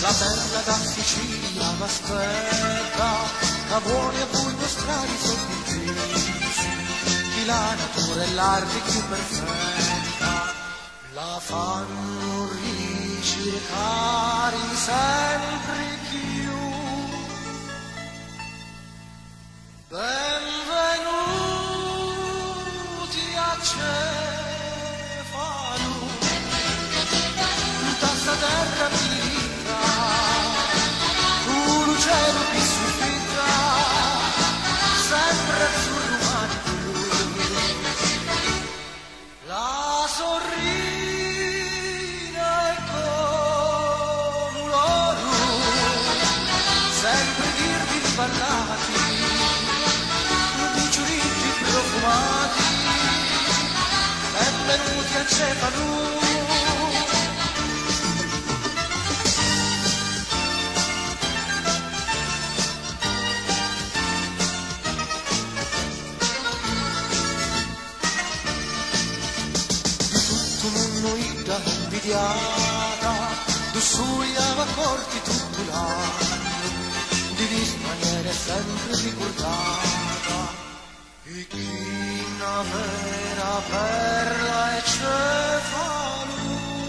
La perla da Sicilia m'aspetta, che vuole a voi mostrare i suoi punti. Chi la natura e l'arte più perfetta la fanno ricercare sempre più. Benvenuti a Cefalù, tutta sta terra vita, un cielo che soffittra, sempre azzurro mare blu. La sorrina è come l'oro, sempre dirvi ballati, di giuritti profumati, benvenuti a Cefalù. Invidiata, tu sui corti tutto l'anno, di vis maniere sempre ricordata, e chi una vera perla e Cefalù.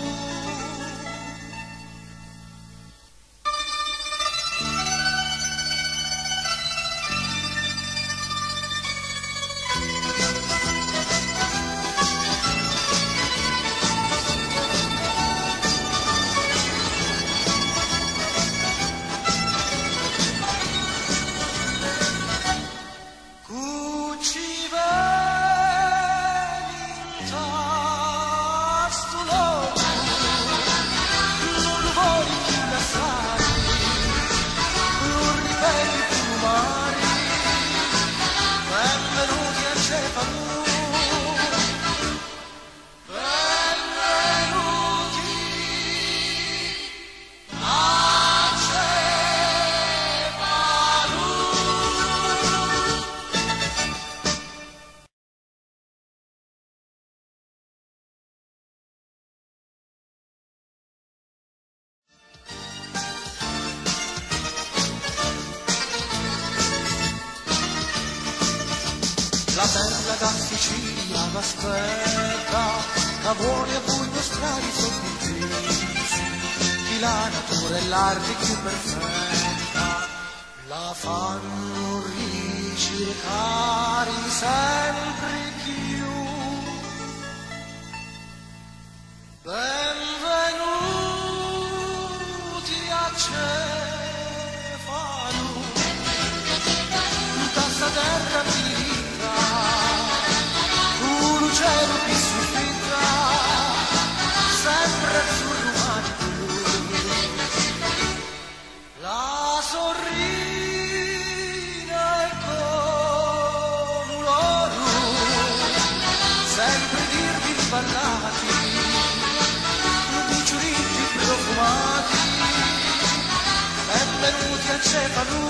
La perla da Sicilia m'aspetta, che vuole a voi mostrare i suoi punti. Chi la natura e l'arte più perfetta la fanno ricercare sempre più. Benvenuti a Cefalù, tutta sta terra vita, un cielo che soffittra, sempre azzurro mare blu. La sorrina è come l'oro, sempre dirvi ballati, di giuritti profumati, benvenuti a Cefalù.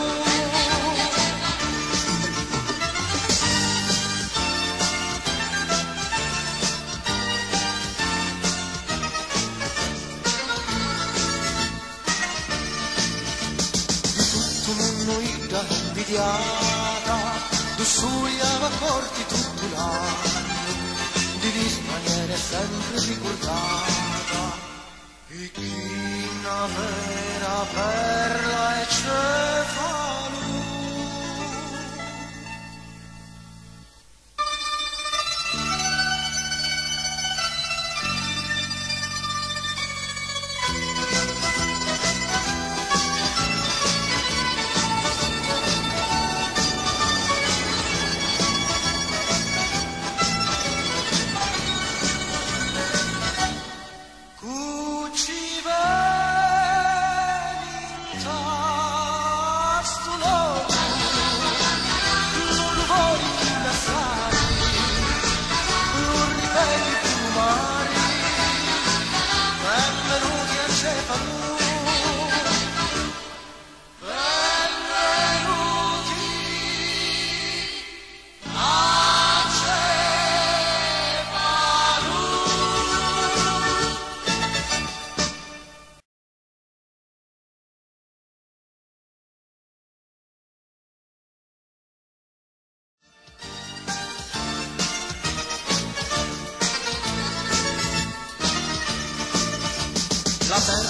Invidiata, tu sui corti tutto l'anno, di vis maniere sempre ricordata, e chi una vera perla e Cefalù.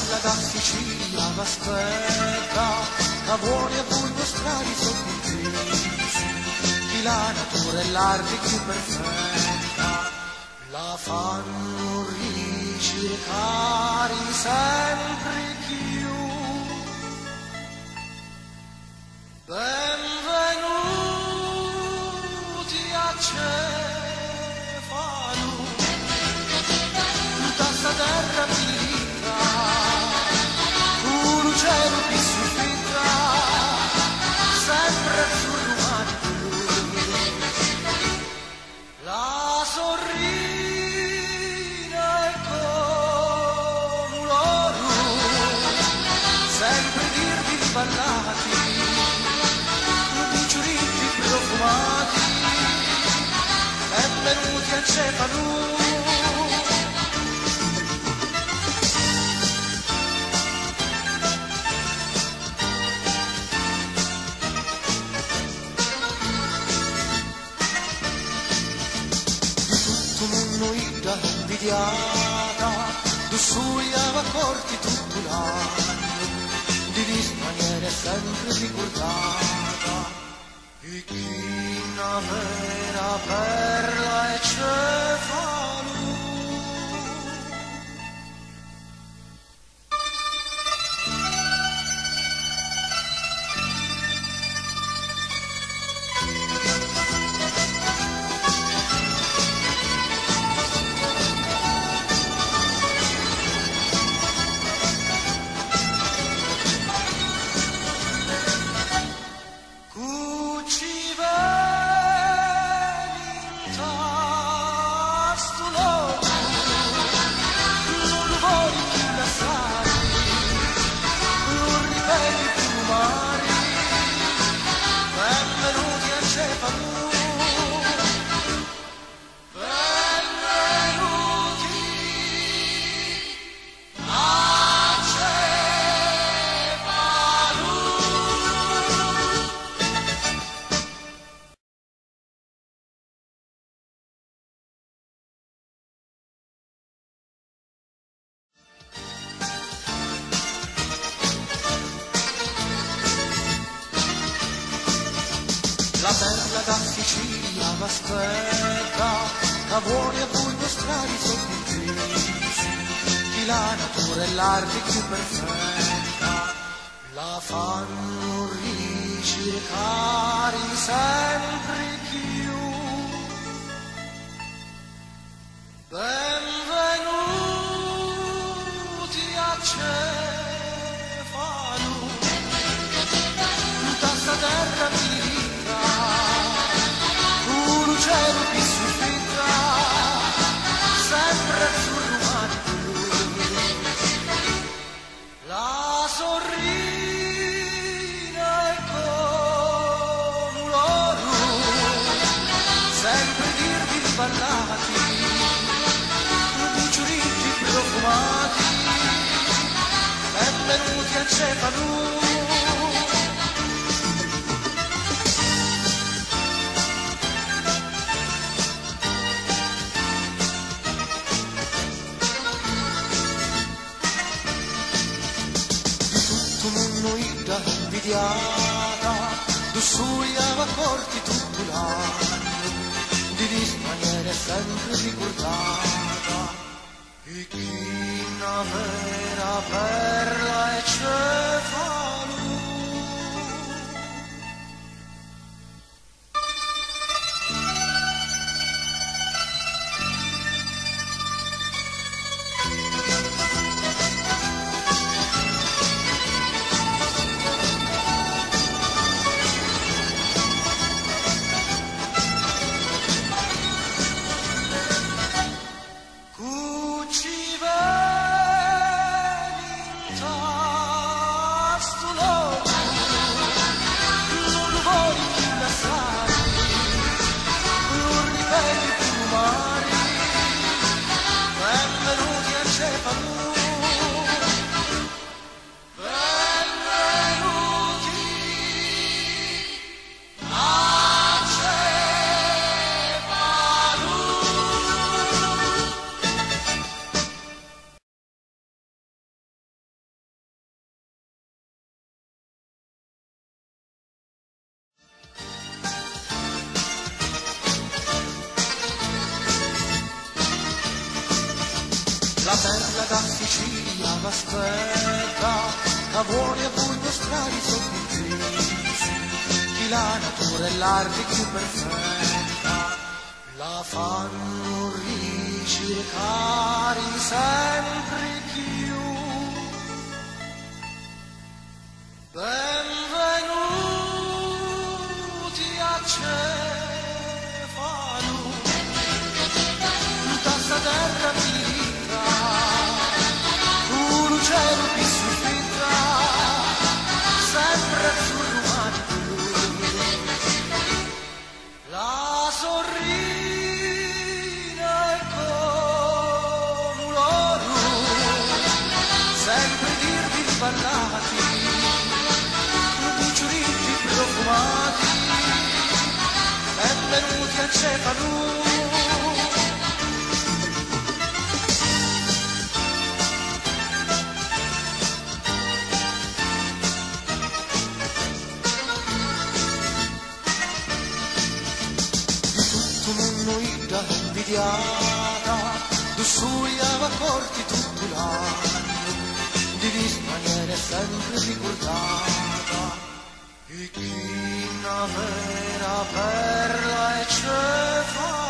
perla da Sicilia v'aspetta, che vuole a voi mostrare i suoi punti, di la natura e l'arte più perfetta, la fanno ricercare sempre più. Benvenuti a Cefalù, tutta sta terra pulita, un cielo che soffitta, sempre azzurro mare blu. La sorrina è come l'oro, sempre dirvi di ballati, di giuritti profumati, benvenuti a Cefalù. Un'uida invidiata, tu suiava corti tutto l'anno, di vis maniere sempre ricordata, e chi una vera perla e Cefalù. La perla da Sicilia v'aspetta, che vuole a voi mostrare i suoi punti, di la natura e l'arte più perfetta, la fanno ricercare sempre più. Benvenuti a Cefalù, tutta sta terra pulita, un cielo che soffitta, sempre azzurro mare blu. La sorrina è come l'oro, sempre dirvi di ballati, di giuritti profumati, benvenuti a Cefalù. Un'uida invidiata, tu suiava corti tutto l'anno, di vis maniere sempre ricordata, e chi una vera perla e Cefalù. La perla da Sicilia v'aspetta, da buoni e buoni strani sotto i tristi, chi la natura e l'arte più perfetta la fanno ricercare sempre più. Benvenuti a Cefalù, tutta sta terra vita, un cielo che sospira, sempre azzurro mare blu. La sorrina è come l'oro, sempre dirvi ballati, cucciolini profumati, benvenuti a Cefalù. Invidiata, tu suiava corti tutto l'anno, di maniera sempre ricordata, e chi una vera perla e Cefalù.